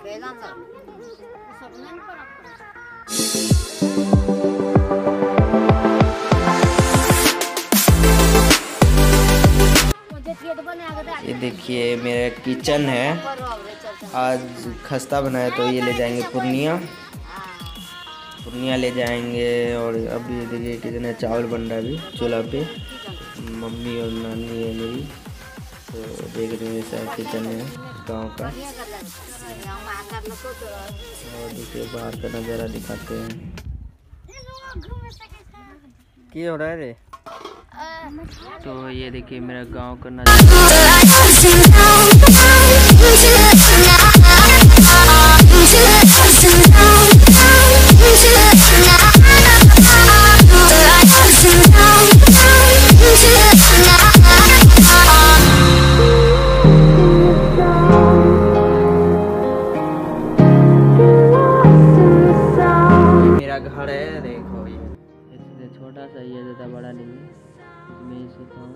ये देखिए मेरा किचन है। आज खस्ता बनाया तो ये ले जाएंगे पूर्णिया ले जाएंगे। और अभी देखिए कितने चावल बन रहा है अभी चूल्हा पे। मम्मी और नानी है मेरी, तो देख रहे हैं ऐसा किचन है गांव का। और देखिए बाहर का नज़ारा दिखाते हैं। क्या हो रहा है रे? तो ये देखिए मेरा गांव का नज़ारा। मेरा घर है, देखो ये छोटा सा, ये ज़्यादा बड़ा नहीं है। मैं इसे कहूँ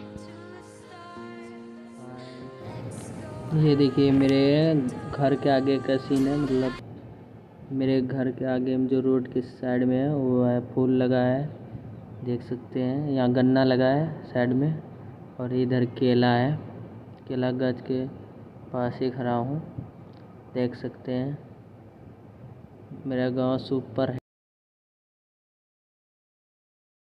ये देखिए मेरे घर के आगे का सीन है। मतलब मेरे घर के आगे में जो रोड के साइड में है वो है, फूल लगा है, देख सकते हैं। यहाँ गन्ना लगा है साइड में, और इधर केला है। केला गाछ के पास ही खड़ा हूँ, देख सकते हैं। मेरा गांव सुपर है।